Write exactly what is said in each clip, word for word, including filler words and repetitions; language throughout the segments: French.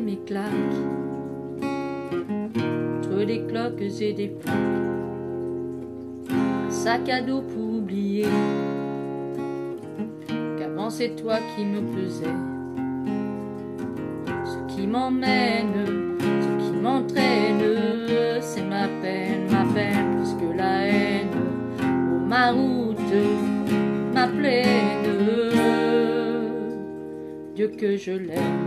mes claques, entre des cloques et des plaques, un sac à dos pour oublier qu'avant c'est toi qui me pesais. Ce qui m'emmène, ce qui m'entraîne, c'est ma peine, ma peine plus que la haine. Oh, ma route, ma plaine, Dieu que je l'aime.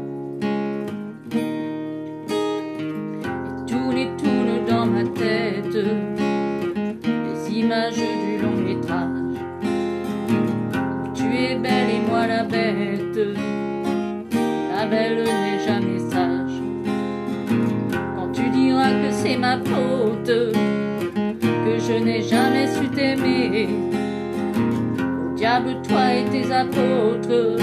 Et tourne et tourne dans ma tête les images du long métrage où tu es belle et moi la bête. La belle n'est jamais sage. Quand tu diras que c'est ma faute, que je n'ai jamais su t'aimer, au diable toi et tes apôtres,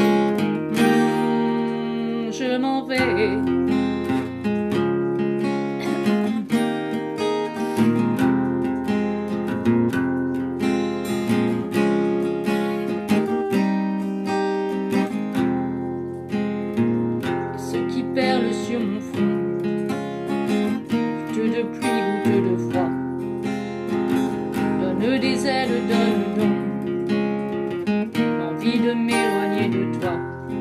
mmh, je m'en vais. Perle sur mon front, goutte de pluie, goutte de froid, donne des ailes, donne donc l'envie de m'éloigner de toi.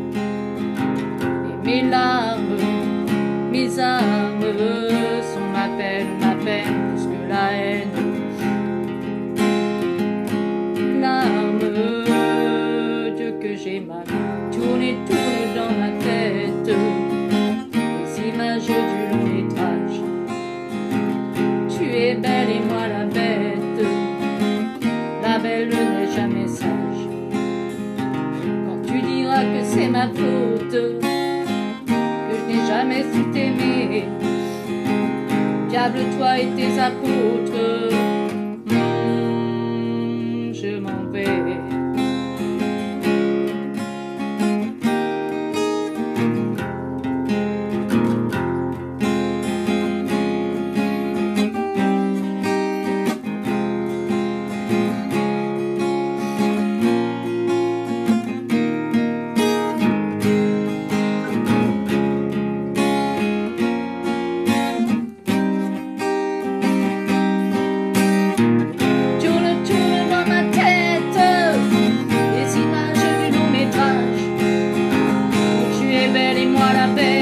Et mes larmes, mes armes sont ma peine, ma peine plus que la haine. Larmes, Dieu que j'ai mal, tourne et tourne dans ma tête images du long métrage. Tu es belle et moi la bête. La belle n'est jamais sage. Quand tu diras que c'est ma faute, que je n'ai jamais su t'aimer, diable toi et tes apôtres, mmh, je m'en vais. Belle et moi la belle.